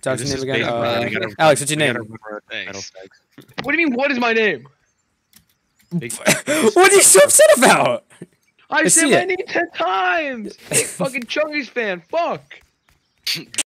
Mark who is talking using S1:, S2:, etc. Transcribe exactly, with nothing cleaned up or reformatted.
S1: What's your name again?
S2: big,
S1: Uh,
S2: man. We gotta-
S1: Alex, what's your
S2: we
S1: name?
S2: gotta remember our metal specs.
S3: What do you mean? What is my name?
S2: Big-
S1: What are you so upset about?
S3: I
S1: I
S3: said
S1: see
S3: my
S1: it.
S3: name ten times. Hey, fucking Chungus fan. Fuck.